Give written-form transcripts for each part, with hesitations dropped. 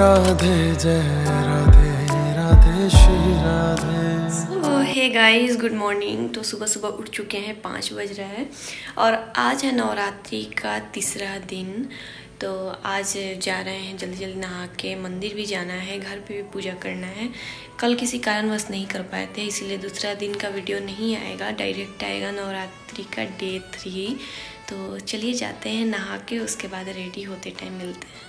राधे जय Radhe Radhe Shri Radhe. Hey guys, good morning. तो सुबह सुबह उठ चुके हैं, 5 बज रहा है और आज है नवरात्रि का तीसरा दिन। तो आज जा रहे हैं जल्दी जल्दी नहा के, मंदिर भी जाना है, घर पे भी पूजा करना है। कल किसी कारणवश नहीं कर पाए थे, इसीलिए दूसरा दिन का वीडियो नहीं आएगा, डायरेक्ट आएगा नवरात्रि का डे 3। तो चलिए जाते हैं नहा के, उसके बाद रेडी होते टाइम मिलते हैं।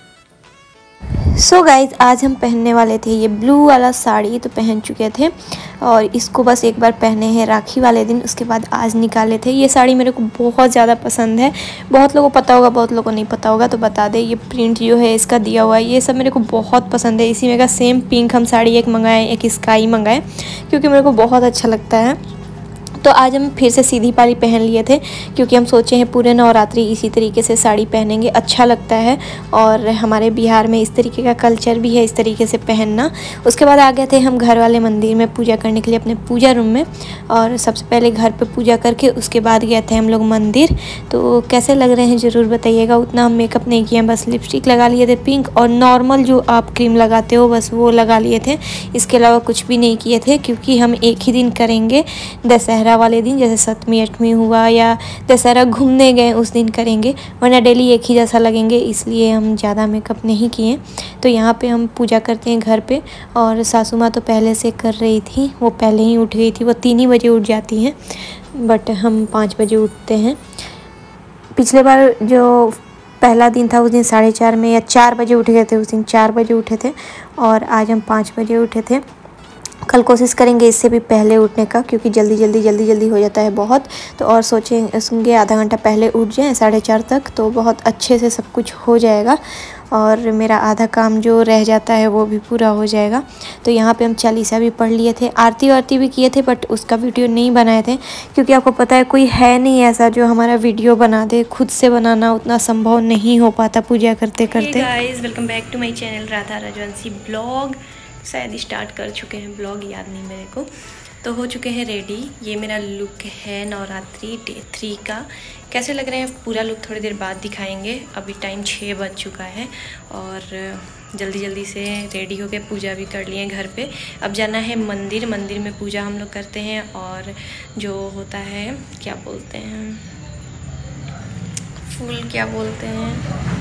सो गाइज, आज हम पहनने वाले थे ये ब्लू वाला साड़ी, तो पहन चुके थे और इसको बस एक बार पहने हैं राखी वाले दिन, उसके बाद आज निकाले थे। ये साड़ी मेरे को बहुत ज़्यादा पसंद है, बहुत लोगों को पता होगा, बहुत लोगों को नहीं पता होगा, तो बता दे। ये प्रिंट जो है इसका दिया हुआ है, ये सब मेरे को बहुत पसंद है। इसी में का सेम पिंक हम साड़ी एक मंगाए, एक स्काई मंगाए, क्योंकि मेरे को बहुत अच्छा लगता है। तो आज हम फिर से सीधी पारी पहन लिए थे, क्योंकि हम सोचे हैं पूरे नवरात्रि इसी तरीके से साड़ी पहनेंगे, अच्छा लगता है। और हमारे बिहार में इस तरीके का कल्चर भी है, इस तरीके से पहनना। उसके बाद आ गए थे हम घर वाले मंदिर में पूजा करने के लिए, अपने पूजा रूम में। और सबसे पहले घर पे पूजा करके उसके बाद गए थे हम लोग मंदिर। तो कैसे लग रहे हैं ज़रूर बताइएगा। उतना हम मेकअप नहीं किया, बस लिपस्टिक लगा लिए थे पिंक, और नॉर्मल जो आप क्रीम लगाते हो बस वो लगा लिए थे। इसके अलावा कुछ भी नहीं किए थे, क्योंकि हम एक ही दिन करेंगे, दशहरा वाले दिन, जैसे सप्तमी अष्टमी हुआ या दशहरा घूमने गए उस दिन करेंगे, वरना डेली एक ही जैसा लगेंगे, इसलिए हम ज़्यादा मेकअप नहीं किए। तो यहाँ पे हम पूजा करते हैं घर पे, और सासू माँ तो पहले से कर रही थी, वो पहले ही उठ गई थी। वो 3 ही बजे उठ जाती हैं, बट हम 5 बजे उठते हैं। पिछले बार जो पहला दिन था उस दिन 4:30 में या 4 बजे उठ गए थे, उस दिन 4 बजे उठे थे, और आज हम 5 बजे उठे थे। कल कोशिश करेंगे इससे भी पहले उठने का, क्योंकि जल्दी हो जाता है बहुत। तो और सोचेंगे आधा घंटा पहले उठ जाएं 4:30 तक, तो बहुत अच्छे से सब कुछ हो जाएगा और मेरा आधा काम जो रह जाता है वो भी पूरा हो जाएगा। तो यहाँ पे हम चालीसा भी पढ़ लिए थे, आरती वारती भी किए थे, बट उसका वीडियो नहीं बनाए थे, क्योंकि आपको पता है कोई है नहीं ऐसा जो हमारा वीडियो बना दे। खुद से बनाना उतना संभव नहीं हो पाता पूजा करते करते। Hey guys, welcome back to my channel Radha Rajvanshi blog. शायद स्टार्ट कर चुके हैं ब्लॉग, याद नहीं मेरे को। तो हो चुके हैं रेडी। ये मेरा लुक है नवरात्रि डे 3 का। कैसे लग रहे हैं पूरा लुक थोड़ी देर बाद दिखाएंगे। अभी टाइम 6 बज चुका है और जल्दी से रेडी होके पूजा भी कर लिए घर पे। अब जाना है मंदिर, मंदिर में पूजा हम लोग करते हैं, और जो होता है क्या बोलते हैं, फूल क्या बोलते हैं,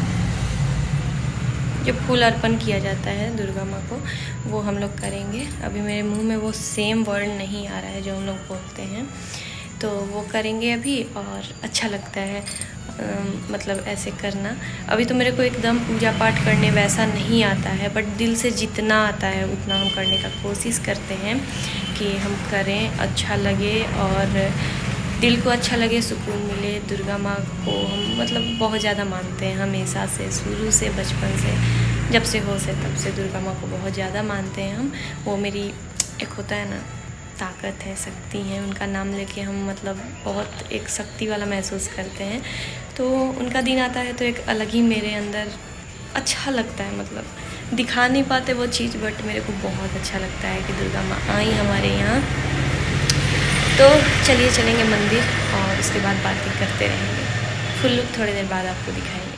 जो फूल अर्पण किया जाता है दुर्गा माँ को, वो हम लोग करेंगे। अभी मेरे मुंह में वो सेम वर्ड नहीं आ रहा है जो हम लोग बोलते हैं, तो वो करेंगे अभी। और अच्छा लगता है मतलब ऐसे करना। अभी तो मेरे को एकदम पूजा पाठ करने वैसा नहीं आता है, बट दिल से जितना आता है उतना हम करने का कोशिश करते हैं कि हम करें, अच्छा लगे और दिल को अच्छा लगे, सुकून मिले। दुर्गा माँ को हम मतलब बहुत ज़्यादा मानते हैं, हमेशा से, शुरू से, बचपन से, जब से हो से तब से दुर्गा माँ को बहुत ज़्यादा मानते हैं हम। वो मेरी एक होता है ना, ताकत है, शक्ति है, उनका नाम लेके हम मतलब बहुत एक शक्ति वाला महसूस करते हैं। तो उनका दिन आता है तो एक अलग ही मेरे अंदर अच्छा लगता है, मतलब दिखा नहीं पाते वो चीज़, बट मेरे को बहुत अच्छा लगता है कि दुर्गा माँ आई हमारे यहाँ। तो चलिए चलेंगे मंदिर और उसके बाद बातें करते रहेंगे। फुल लुक थोड़ी देर बाद आपको दिखाएंगे।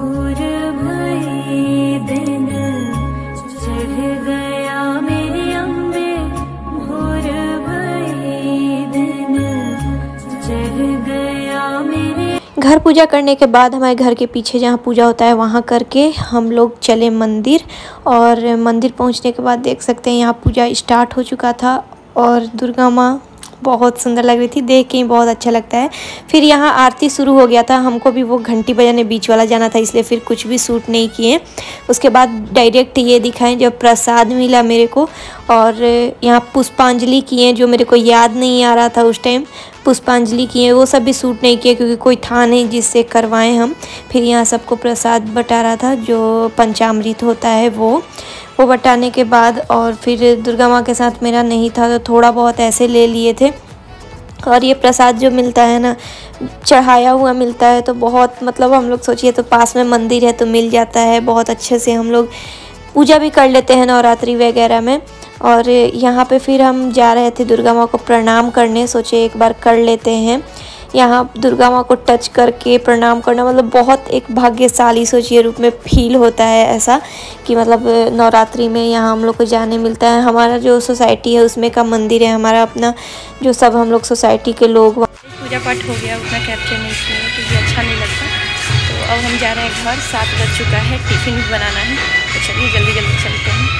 घर पूजा करने के बाद हमारे घर के पीछे जहाँ पूजा होता है वहाँ करके हम लोग चले मंदिर। और मंदिर पहुँचने के बाद देख सकते हैं यहाँ पूजा स्टार्ट हो चुका था, और दुर्गा माँ बहुत सुंदर लग रही थी, देख के ही बहुत अच्छा लगता है। फिर यहाँ आरती शुरू हो गया था, हमको भी वो घंटी बजाने बीच वाला जाना था, इसलिए फिर कुछ भी शूट नहीं किए। उसके बाद डायरेक्ट ये दिखाएं जब प्रसाद मिला मेरे को, और यहाँ पुष्पांजलि किए जो मेरे को याद नहीं आ रहा था उस टाइम, पुष्पांजलि किए, वो सब भी शूट नहीं किए क्योंकि कोई था नहीं जिससे करवाएं हम। फिर यहाँ सबको प्रसाद बटा रहा था, जो पंचामृत होता है वो बटाने के बाद, और फिर दुर्गा माँ के साथ मेरा नहीं था तो थोड़ा बहुत ऐसे ले लिए थे। और ये प्रसाद जो मिलता है ना, चढ़ाया हुआ मिलता है, तो बहुत मतलब हम लोग सोचिए तो पास में मंदिर है तो मिल जाता है, बहुत अच्छे से हम लोग पूजा भी कर लेते हैं नवरात्रि वगैरह में। और यहाँ पे फिर हम जा रहे थे दुर्गा माँ को प्रणाम करने, सोचे एक बार कर लेते हैं। यहाँ दुर्गा माँ को टच करके प्रणाम करना मतलब बहुत एक भाग्यशाली सोचिए रूप में फील होता है ऐसा कि मतलब नवरात्रि में यहाँ हम लोग को जाने मिलता है। हमारा जो सोसाइटी है उसमें का मंदिर है हमारा अपना, जो सब हम लोग सोसाइटी के लोग। पूजा पाठ हो गया, उतना कैप्चर नहीं किया क्योंकि अच्छा नहीं लगता। तो अब हम जा रहे हैं घर, 7 बज चुका है, टिफ़िन भी बनाना है, तो चलिए जल्दी जल्दी चलते हैं।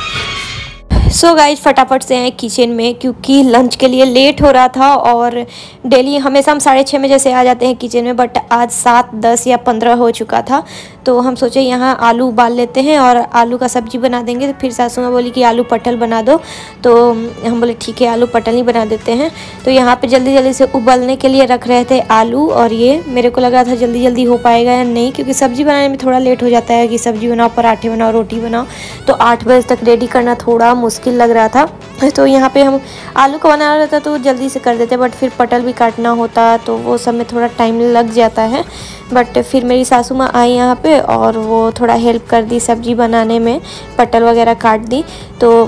सो गाइज फटाफट से आए किचन में क्योंकि लंच के लिए लेट हो रहा था और डेली हमेशा हम 6:30 बजे से आ जाते हैं किचन में, बट आज 7, 10 या 15 हो चुका था। तो हम सोचे यहाँ आलू उबाल लेते हैं और आलू का सब्जी बना देंगे। तो फिर सासू माँ बोली कि आलू पटल बना दो, तो हम बोले ठीक है आलू पटल ही बना देते हैं। तो यहाँ पे जल्दी जल्दी से उबलने के लिए रख रहे थे आलू, और ये मेरे को लगा था जल्दी जल्दी हो पाएगा या नहीं, क्योंकि सब्ज़ी बनाने में थोड़ा लेट हो जाता है कि सब्ज़ी बनाओ, पराठे बनाओ, रोटी बनाओ, तो 8 बजे तक रेडी करना थोड़ा मुश्किल लग रहा था। तो यहाँ पे हम आलू को बना रहा था तो जल्दी से कर देते, बट फिर पटल भी काटना होता तो वो सब में थोड़ा टाइम लग जाता है। बट फिर मेरी सासू माँ आई यहाँ पे और वो थोड़ा हेल्प कर दी सब्ज़ी बनाने में, पटल वगैरह काट दी, तो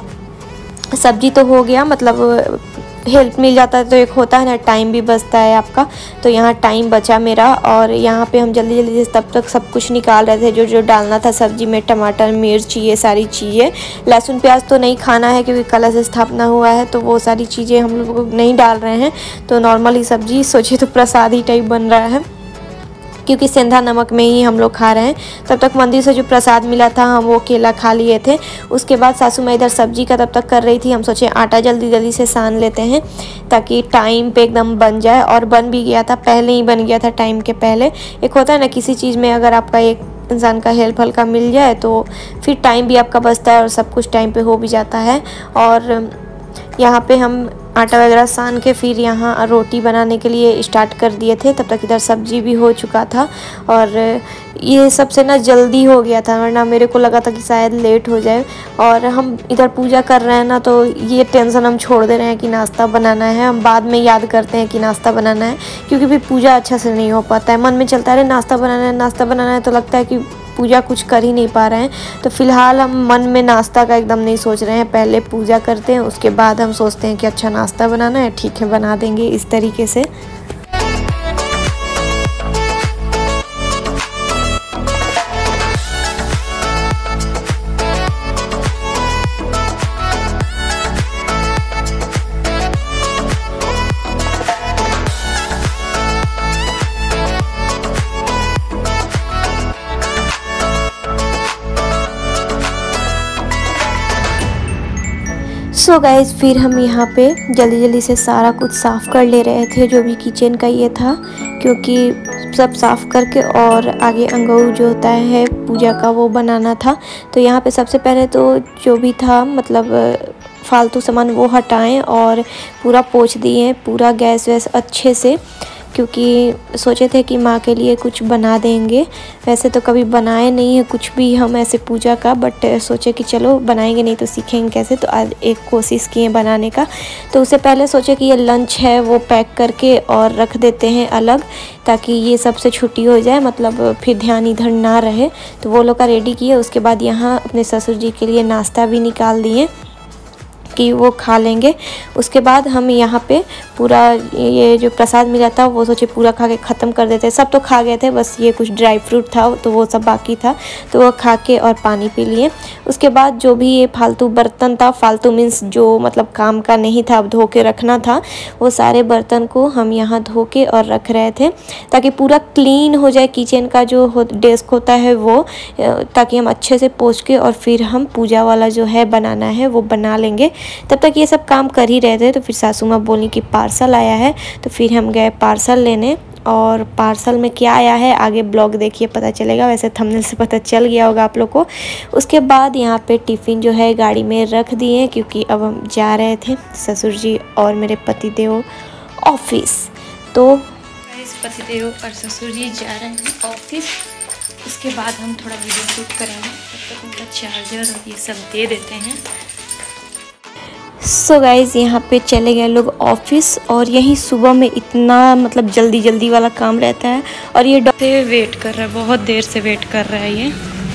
सब्ज़ी तो हो गया। मतलब हेल्प मिल जाता है तो एक होता है ना, टाइम भी बचता है आपका। तो यहाँ टाइम बचा मेरा, और यहाँ पे हम जल्दी जल्दी से तब तक सब कुछ निकाल रहे थे जो जो डालना था सब्ज़ी में, टमाटर, मिर्च, ये सारी चीज़ें। लहसुन प्याज तो नहीं खाना है क्योंकि कलश स्थापना हुआ है, तो वो सारी चीज़ें हम लोग नहीं डाल रहे हैं। तो नॉर्मली सब्ज़ी सोचिए तो प्रसादी टाइप बन रहा है, क्योंकि सेंधा नमक में ही हम लोग खा रहे हैं। तब तक मंदिर से जो प्रसाद मिला था हम वो केला खा लिए थे। उसके बाद सासू माँ इधर सब्जी का तब तक कर रही थी। हम सोचे आटा जल्दी जल्दी से सान लेते हैं ताकि टाइम पे एकदम बन जाए, और बन भी गया था, पहले ही बन गया था टाइम के पहले। एक होता है ना किसी चीज़ में अगर आपका एक इंसान का हेल्प हल्का मिल जाए तो फिर टाइम भी आपका बचता है और सब कुछ टाइम पे हो भी जाता है। और यहाँ पे हम आटा वगैरह सान के फिर यहाँ रोटी बनाने के लिए स्टार्ट कर दिए थे। तब तक इधर सब्जी भी हो चुका था, और ये सबसे ना जल्दी हो गया था, वरना मेरे को लगा था कि शायद लेट हो जाए। और हम इधर पूजा कर रहे हैं ना, तो ये टेंशन हम छोड़ दे रहे हैं कि नाश्ता बनाना है। हम बाद में याद करते हैं कि नाश्ता बनाना है, क्योंकि फिर पूजा अच्छा से नहीं हो पाता है। मन में चलता है नाश्ता बनाना है, नाश्ता बनाना है, तो लगता है कि पूजा कुछ कर ही नहीं पा रहे हैं। तो फिलहाल हम मन में नाश्ता का एकदम नहीं सोच रहे हैं, पहले पूजा करते हैं उसके बाद हम सोचते हैं कि अच्छा नाश्ता बनाना है, ठीक है बना देंगे इस तरीके से। सो गाइज फिर हम यहाँ पे जल्दी जल्दी से सारा कुछ साफ़ कर ले रहे थे, जो भी किचन का ये था, क्योंकि सब साफ़ करके और आगे अंगऊ जो होता है पूजा का वो बनाना था। तो यहाँ पे सबसे पहले तो जो भी था मतलब फालतू सामान वो हटाएं और पूरा पोंछ दिए, पूरा गैस वैस अच्छे से, क्योंकि सोचे थे कि माँ के लिए कुछ बना देंगे। वैसे तो कभी बनाए नहीं है कुछ भी हम ऐसे पूजा का, बट सोचे कि चलो बनाएंगे, नहीं तो सीखेंगे कैसे। तो आज एक कोशिश किए बनाने का। तो उससे पहले सोचे कि ये लंच है वो पैक करके और रख देते हैं अलग, ताकि ये सबसे छुट्टी हो जाए, मतलब फिर ध्यान इधर ना रहे। तो वो लोग का रेडी किए। उसके बाद यहाँ अपने ससुर जी के लिए नाश्ता भी निकाल दिए कि वो खा लेंगे। उसके बाद हम यहाँ पे पूरा ये जो प्रसाद मिला था वो सोचे पूरा खा के ख़त्म कर देते। सब तो खा गए थे, बस ये कुछ ड्राई फ्रूट था तो वो सब बाकी था, तो वो खा के और पानी पी लिए। उसके बाद जो भी ये फालतू बर्तन था, फालतू मीन्स जो मतलब काम का नहीं था, अब धो के रखना था, वो सारे बर्तन को हम यहाँ धो के और रख रहे थे ताकि पूरा क्लीन हो जाए किचन का जो डेस्क होता है वो, ताकि हम अच्छे से पोंछ के और फिर हम पूजा वाला जो है बनाना है वो बना लेंगे। तब तक ये सब काम कर ही रहे थे। तो फिर सासू माँ बोली कि पार्सल आया है, तो फिर हम गए पार्सल लेने। और पार्सल में क्या आया है आगे ब्लॉग देखिए पता चलेगा, वैसे थंबनेल से पता चल गया होगा आप लोग को। उसके बाद यहाँ पे टिफ़िन जो है गाड़ी में रख दिए, क्योंकि अब हम जा रहे थे ससुर जी और मेरे पतिदेव ऑफिस। तो पतिदेव और ससुर जी जा रहे हैं ऑफिस। उसके बाद हम थोड़ा वीडियो शूट करेंगे, तब तक उनका चार्जर और ये सब दे देते हैं। सो गाइज़ यहाँ पे चले गए लोग ऑफिस, और यही सुबह में इतना मतलब जल्दी जल्दी वाला काम रहता है। और ये डॉक्टर वेट कर रहा है, बहुत देर से वेट कर रहा है। ये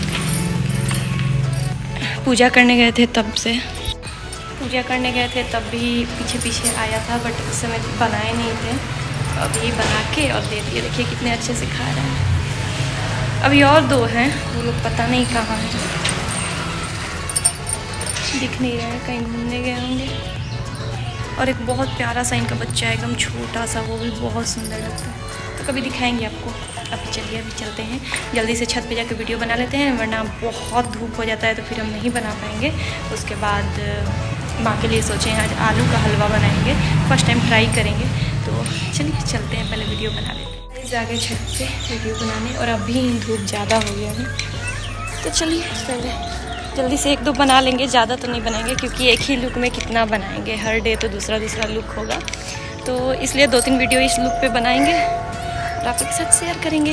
पूजा करने गए थे तब से, पूजा करने गए थे तब भी पीछे पीछे आया था, बट उस समय बनाए नहीं थे। अभी बना के और दे दिए। देखिए कितने अच्छे से खा रहे हैं। अभी और 2 हैं, वो लोग पता नहीं कहाँ हैं, दिख नहीं रहे हैं, कहीं घूमने गए होंगे। और एक बहुत प्यारा सा इनका बच्चा है, एकदम छोटा सा, वो भी बहुत सुंदर लगता है। तो कभी दिखाएंगे आपको। अब चलिए अभी चलते हैं, जल्दी से छत पे जाके वीडियो बना लेते हैं, वरना बहुत धूप हो जाता है तो फिर हम नहीं बना पाएंगे। उसके बाद माँ के लिए सोचे आज आलू का हलवा बनाएंगे, फर्स्ट टाइम ट्राई करेंगे। तो चलिए चलते हैं, पहले वीडियो बना लेते हैं। जाके छत पे वीडियो बनाने, और अभी धूप ज़्यादा हो गया है तो चलिए पहले जल्दी से 1-2 बना लेंगे, ज़्यादा तो नहीं बनाएंगे क्योंकि एक ही लुक में कितना बनाएंगे, हर डे तो दूसरा लुक होगा। तो इसलिए 2-3 वीडियो इस लुक पे बनाएंगे और आप के साथ शेयर करेंगे।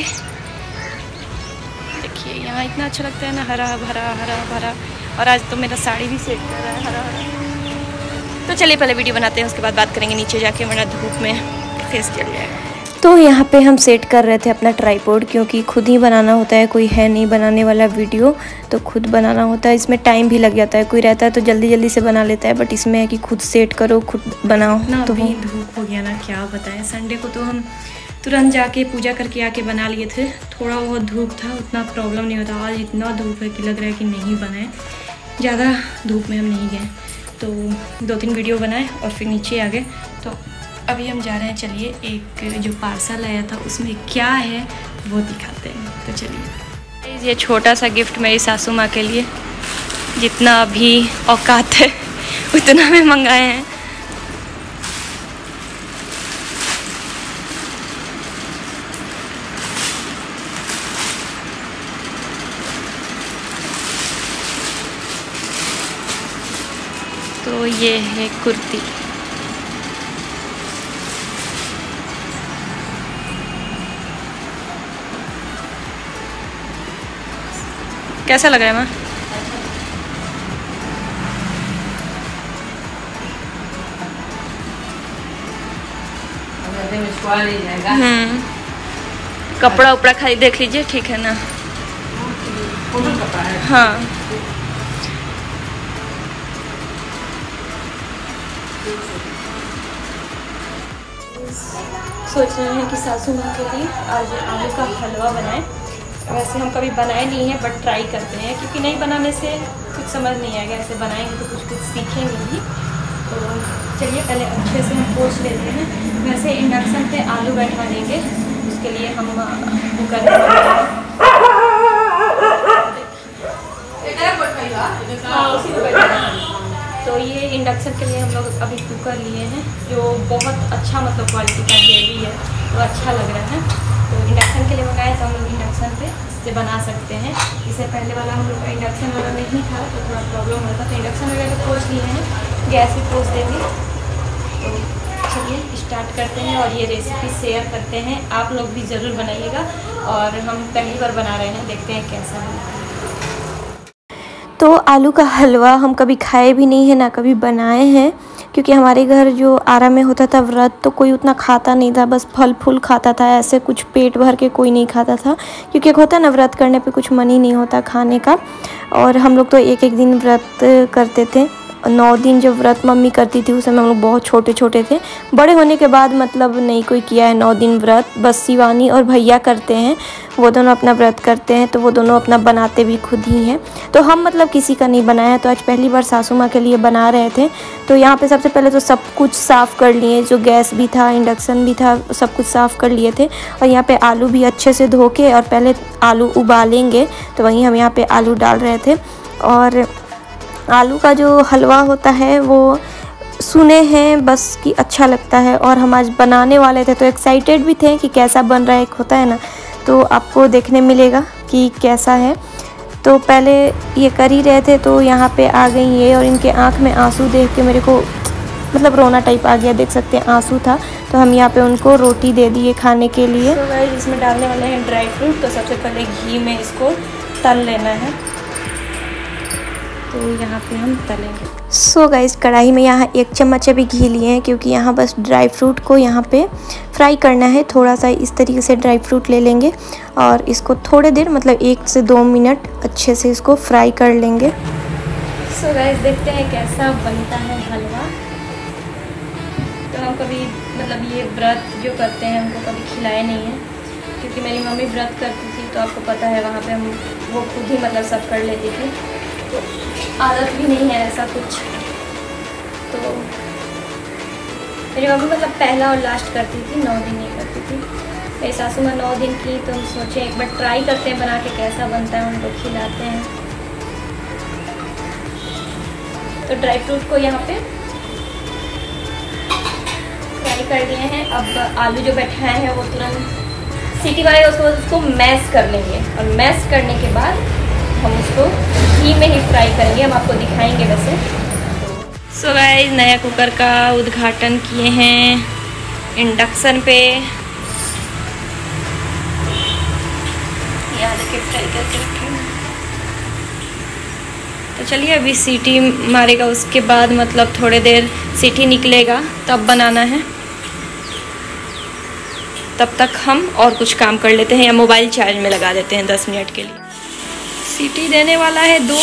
देखिए यहाँ इतना अच्छा लगता है ना, हरा भरा। और आज तो मेरा साड़ी भी सेट कर रहा है हरा। तो चलिए पहले वीडियो बनाते हैं, उसके बाद बात करेंगे नीचे जाके, वरना धूप में फेस जल जाएगा। तो यहाँ पे हम सेट कर रहे थे अपना ट्राइपॉड, क्योंकि खुद ही बनाना होता है, कोई है नहीं बनाने वाला वीडियो, तो खुद बनाना होता है। इसमें टाइम भी लग जाता है, कोई रहता है तो जल्दी से बना लेता है, बट इसमें है कि खुद सेट करो, खुद बनाओ। ना तो अभी धूप हो गया ना, क्या बताएं। संडे को तो हम तुरंत जाके पूजा करके आके बना लिए थे, थोड़ा बहुत धूप था, उतना प्रॉब्लम नहीं होता। आज इतना धूप है कि लग रहा है कि नहीं बनाए, ज़्यादा धूप में हम नहीं गए। तो 2-3 वीडियो बनाए और फिर नीचे आ गए। तो अभी हम जा रहे हैं, चलिए एक जो पार्सल आया था उसमें क्या है वो दिखाते हैं। तो चलिए, ये छोटा सा गिफ्ट मेरी सासू माँ के लिए, जितना अभी औकात है उतना में मंगाए हैं। तो ये है कुर्ती, कैसा लग रहा है माँ? कपड़ा उपड़ा खाली देख लीजिए, ठीक है ना? हाँ सोच रहे हैं कि सासू माँ के लिए आज आलू का हलवा बनाएं। वैसे हम कभी बनाए नहीं हैं, बट ट्राई करते हैं, क्योंकि नहीं बनाने से कुछ समझ नहीं आएगा, ऐसे बनाएंगे तो कुछ सीखेंगे भी। तो चलिए पहले अच्छे से हम पोंछ लेते हैं। वैसे इंडक्शन पे आलू बैठा देंगे, उसके लिए हम कुकर में तो ये इंडक्शन के लिए हम लोग अभी कुकर लिए हैं, जो बहुत अच्छा मतलब क्वालिटी का हेवी है, तो अच्छा लग रहा है। तो इंडक्शन के लिए मंगाए तो हम लोग इंडक्शन पे इससे बना सकते हैं। इससे पहले वाला हम लोग का इंडक्शन वाला नहीं था तो थोड़ा प्रॉब्लम होता, तो इंडक्शन वगैरह पोंछ लिए हैं, गैस भी पोंछ देंगे। तो चलिए स्टार्ट करते हैं और ये रेसिपी शेयर करते हैं, आप लोग भी ज़रूर बनाइएगा। और हम पहली बार बना रहे हैं, देखते हैं कैसा है। तो आलू का हलवा हम कभी खाए भी नहीं है, ना कभी बनाए हैं, क्योंकि हमारे घर जो आरा में होता था व्रत, तो कोई उतना खाता नहीं था, बस फल फूल खाता था, ऐसे कुछ पेट भर के कोई नहीं खाता था, क्योंकि एक होता है ना व्रत करने पे कुछ मन ही नहीं होता खाने का। और हम लोग तो एक दिन व्रत करते थे, 9 दिन जब व्रत मम्मी करती थी उस समय हम लोग बहुत छोटे थे। बड़े होने के बाद मतलब नहीं कोई किया है 9 दिन व्रत, बस शिवानी और भैया करते हैं, वो दोनों अपना व्रत करते हैं, तो वो दोनों अपना बनाते भी खुद ही हैं। तो हम मतलब किसी का नहीं बनाया है, तो आज पहली बार सासू माँ के लिए बना रहे थे। तो यहाँ पे सबसे पहले तो सब कुछ साफ़ कर लिए, जो गैस भी था, इंडक्शन भी था, सब कुछ साफ़ कर लिए थे। और यहाँ पे आलू भी अच्छे से धो के, और पहले आलू उबालेंगे, तो वहीं हम यहाँ पे आलू डाल रहे थे। और आलू का जो हलवा होता है वो सुने हैं बस कि अच्छा लगता है, और हम आज बनाने वाले थे तो एक्साइटेड भी थे कि कैसा बन रहा है, एक होता है ना, तो आपको देखने मिलेगा कि कैसा है। तो पहले ये कर ही रहे थे, तो यहाँ पे आ गई ये, और इनके आँख में आंसू देख के मेरे को मतलब रोना टाइप आ गया, देख सकते हैं आंसू था। तो हम यहाँ पे उनको रोटी दे दिए खाने के लिए। तो गाइस इसमें डालने वाले हैं ड्राई फ्रूट, तो सबसे पहले घी में इसको तल लेना है, तो यहाँ पे हम तलेंगे। सो गाइस कढ़ाई में यहाँ 1 चम्मच अभी घी लिए हैं, क्योंकि यहाँ बस ड्राई फ्रूट को यहाँ पे फ्राई करना है। थोड़ा सा इस तरीके से ड्राई फ्रूट ले लेंगे और इसको थोड़े देर मतलब 1 से 2 मिनट अच्छे से इसको फ्राई कर लेंगे। सो गाइस देखते हैं कैसा बनता है हलवा। तो हम कभी मतलब ये व्रत जो करते हैं हमको कभी खिलाए नहीं है, क्योंकि मेरी मम्मी व्रत करती थी तो आपको पता है वहाँ पे हम वो खुद ही मतलब सब कर लेती थी, तो आदत भी नहीं है ऐसा कुछ। तो मेरी मम्मी मतलब पहला और लास्ट करती थी, 9 दिन नहीं करती थी। मेरी सासू माँ 9 दिन की, तो हम सोचे एक बार ट्राई करते हैं बना के कैसा बनता है, उनको खिलाते हैं। तो ड्राई फ्रूट को यहाँ पे फ्राई कर लिए हैं। अब आलू जो बैठाए हैं वो तुरंत सीटी मारे, उसको मैश कर लेंगे, और मैश करने के बाद हम उसको घी में ही फ्राई करेंगे, हम आपको दिखाएंगे वैसे। सो गाइस, नया कुकर का उद्घाटन किए हैं इंडक्शन पे। यहाँ देखिए फ्राई करके रखे हैं। तो चलिए अभी सीटी मारेगा, उसके बाद मतलब थोड़ी देर सीटी निकलेगा तब बनाना है। तब तक हम और कुछ काम कर लेते हैं या मोबाइल चार्ज में लगा देते हैं 10 मिनट के लिए। सीटी देने वाला है 2।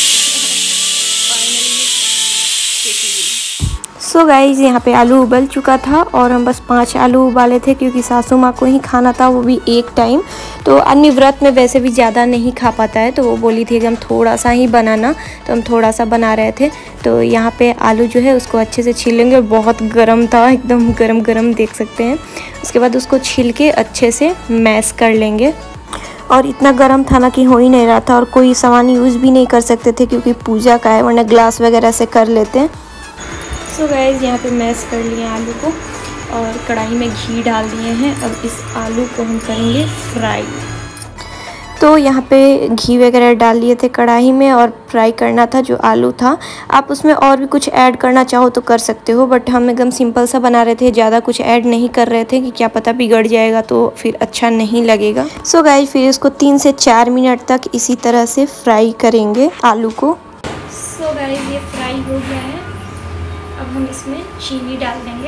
सो गाइज, यहाँ पे आलू उबल चुका था और हम बस 5 आलू उबाले थे, क्योंकि सासू माँ को ही खाना था, वो भी एक टाइम। तो आदमी व्रत में वैसे भी ज़्यादा नहीं खा पाता है, तो वो बोली थी कि हम थोड़ा सा ही बनाना, तो हम थोड़ा सा बना रहे थे। तो यहाँ पे आलू जो है उसको अच्छे से छील लेंगे, और बहुत गर्म था, एकदम गरम गरम देख सकते हैं। उसके बाद उसको छील के अच्छे से मैश कर लेंगे। और इतना गर्म था ना कि हो ही नहीं रहा था, और कोई सामान यूज़ भी नहीं कर सकते थे क्योंकि पूजा का है, वरना ग्लास वगैरह से कर लेते हैं। सो गाइस, यहाँ पे मैश कर लिए आलू को और कढ़ाई में घी डाल दिए हैं। अब इस आलू को हम करेंगे फ्राई। तो यहाँ पे घी वगैरह डाल लिए थे कढ़ाई में, और फ्राई करना था जो आलू था। आप उसमें और भी कुछ ऐड करना चाहो तो कर सकते हो, बट हम एकदम सिंपल सा बना रहे थे, ज़्यादा कुछ ऐड नहीं कर रहे थे कि क्या पता बिगड़ जाएगा तो फिर अच्छा नहीं लगेगा। सो गाइस, फिर इसको 3 से 4 मिनट तक इसी तरह से फ्राई करेंगे आलू को। सो गाइस, ये फ्राई हो गया है। अब हम इसमें चीनी डाल देंगे।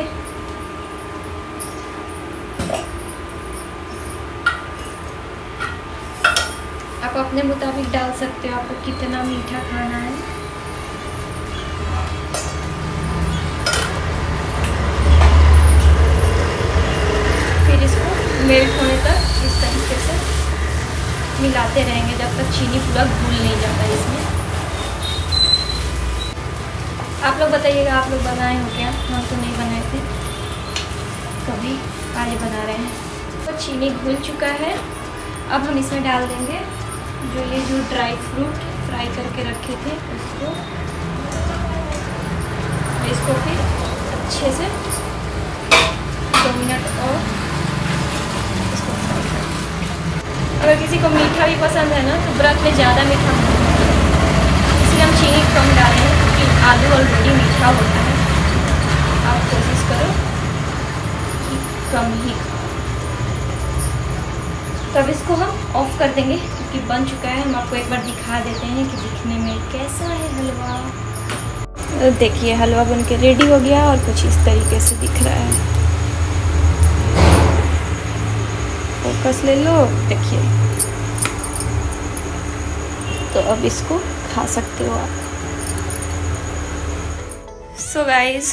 आप अपने मुताबिक डाल सकते हो, आपको कितना मीठा खाना है। फिर इसको मेल्ट होने तक इस तरीके से मिलाते रहेंगे जब तक चीनी पूरा घुल नहीं जाता इसमें। आप लोग बताइएगा, आप लोग बनाए हो क्या? हम तो नहीं बनाए थे कभी, आज बना रहे हैं। तो चीनी घुल चुका है। अब हम इसमें डाल देंगे जो ड्राई फ्रूट फ्राई करके रखे थे इसको फिर अच्छे से 2 मिनट और इसको फ्राई करें। अगर किसी को मीठा भी पसंद है ना, तो व्रत में ज़्यादा मीठा इसलिए हम चीनी कम डालें, क्योंकि आलू ऑलरेडी मीठा होता है। आप कोशिश करो कि कम ही खाओ। तब इसको हम ऑफ कर देंगे क्योंकि बन चुका है। हम आपको एक बार दिखा देते हैं कि दिखने में कैसा है हलवा। तो देखिए, हलवा बन के रेडी हो गया और कुछ इस तरीके से दिख रहा है। फोकस ले लो, देखिए। तो अब इसको खा सकते हो आप। सो गाइज,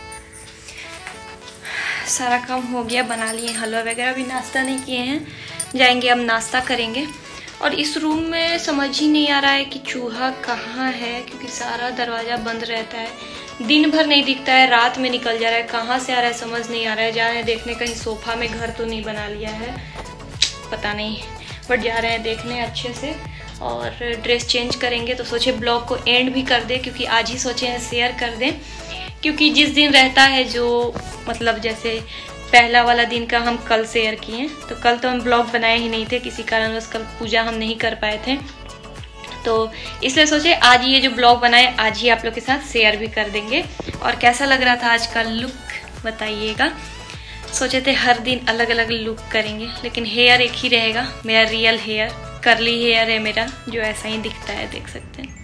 सारा काम हो गया, बना लिए हलवा वगैरह। अभी नाश्ता नहीं किए हैं, जाएंगे अब नाश्ता करेंगे। और इस रूम में समझ ही नहीं आ रहा है कि चूहा कहाँ है, क्योंकि सारा दरवाज़ा बंद रहता है। दिन भर नहीं दिखता है, रात में निकल जा रहा है। कहाँ से आ रहा है समझ नहीं आ रहा है। जा रहे हैं देखने, कहीं सोफ़ा में घर तो नहीं बना लिया है, पता नहीं, बट जा रहे हैं देखने अच्छे से। और ड्रेस चेंज करेंगे, तो सोचे ब्लॉग को एंड भी कर दें, क्योंकि आज ही सोचे हैं शेयर कर दें। क्योंकि जिस दिन रहता है जो मतलब जैसे पहला वाला दिन का हम कल शेयर किए, तो कल तो हम ब्लॉग बनाए ही नहीं थे, किसी कारणवश कल पूजा हम नहीं कर पाए थे, तो इसलिए सोचे आज ये जो ब्लॉग बनाए आज ही आप लोग के साथ शेयर भी कर देंगे। और कैसा लग रहा था आज का लुक बताइएगा। सोचे थे हर दिन अलग अलग लुक करेंगे, लेकिन हेयर एक ही रहेगा, मेरा रियल हेयर, कर्ली हेयर है मेरा, जो ऐसा ही दिखता है, देख सकते हैं।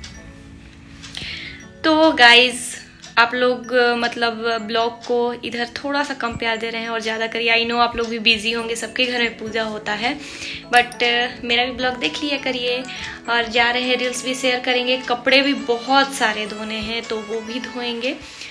तो गाइज, आप लोग मतलब ब्लॉग को इधर थोड़ा सा कम प्यार दे रहे हैं और ज़्यादा करिए। आई नो आप लोग भी बिजी होंगे, सबके घर में पूजा होता है, बट मेरा भी ब्लॉग देख लिया करिए। और जा रहे हैं रील्स भी शेयर करेंगे। कपड़े भी बहुत सारे धोने हैं, तो वो भी धोएंगे।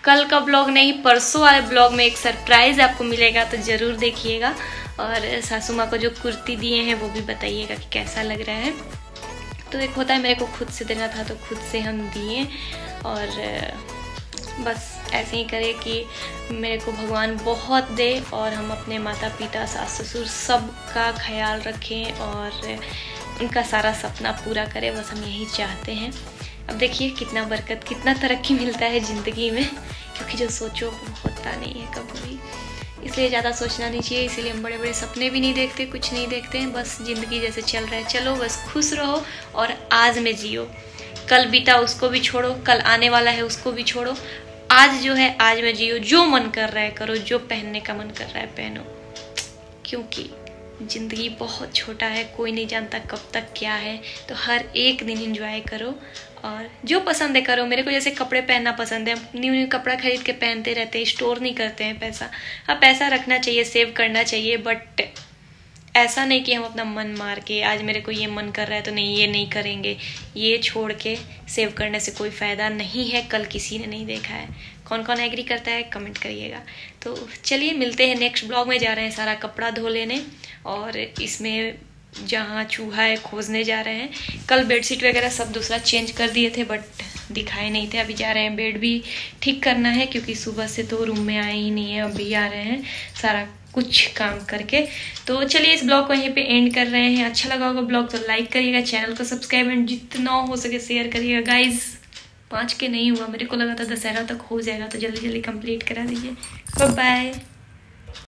कल का ब्लॉग नहीं, परसों वाले ब्लॉग में एक सरप्राइज़ आपको मिलेगा, तो ज़रूर देखिएगा। और सासू माँ को जो कुर्ती दिए हैं वो भी बताइएगा कि कैसा लग रहा है। तो एक होता है मेरे को खुद से देना था तो खुद से हम दिए, और बस ऐसे ही करें कि मेरे को भगवान बहुत दे और हम अपने माता पिता, सास ससुर सबका ख्याल रखें और उनका सारा सपना पूरा करें, बस हम यही चाहते हैं। अब देखिए कितना बरकत, कितना तरक्की मिलता है ज़िंदगी में, क्योंकि जो सोचो वो होता नहीं है कभी भी, इसलिए ज़्यादा सोचना नहीं चाहिए। इसीलिए हम बड़े बड़े सपने भी नहीं देखते, कुछ नहीं देखते हैं, बस ज़िंदगी जैसे चल रहा है चलो, बस खुश रहो और आज में जियो। कल बीता उसको भी छोड़ो, कल आने वाला है उसको भी छोड़ो, आज जो है आज में जियो। जो मन कर रहा है करो, जो पहनने का मन कर रहा है पहनो, क्योंकि ज़िंदगी बहुत छोटा है, कोई नहीं जानता कब तक क्या है। तो हर एक दिन एंजॉय करो और जो पसंद है करो। मेरे को जैसे कपड़े पहनना पसंद है, न्यू न्यू कपड़ा खरीद के पहनते रहते हैं, स्टोर नहीं करते हैं पैसा। हाँ, पैसा रखना चाहिए, सेव करना चाहिए, बट ऐसा नहीं कि हम अपना मन मार के आज मेरे को ये मन कर रहा है तो नहीं ये नहीं करेंगे। ये छोड़ के सेव करने से कोई फ़ायदा नहीं है, कल किसी ने नहीं देखा है। कौन कौन एग्री करता है कमेंट करिएगा। तो चलिए मिलते हैं नेक्स्ट ब्लॉग में। जा रहे हैं सारा कपड़ा धो लेने और इसमें जहाँ चूहा है खोजने जा रहे हैं। कल बेडशीट वगैरह सब दूसरा चेंज कर दिए थे बट दिखाए नहीं थे। अभी जा रहे हैं बेड भी ठीक करना है, क्योंकि सुबह से तो रूम में आए ही नहीं है, अभी आ रहे हैं सारा कुछ काम करके। तो चलिए इस ब्लॉग को यहीं पे एंड कर रहे हैं। अच्छा लगा होगा ब्लॉग तो लाइक करिएगा, चैनल को सब्सक्राइब एंड जितना हो सके शेयर करिएगा। गाइज 5K नहीं हुआ, मेरे को लगा था दशहरा तक हो जाएगा, तो जल्दी जल्दी कंप्लीट करा दीजिए। Bye bye.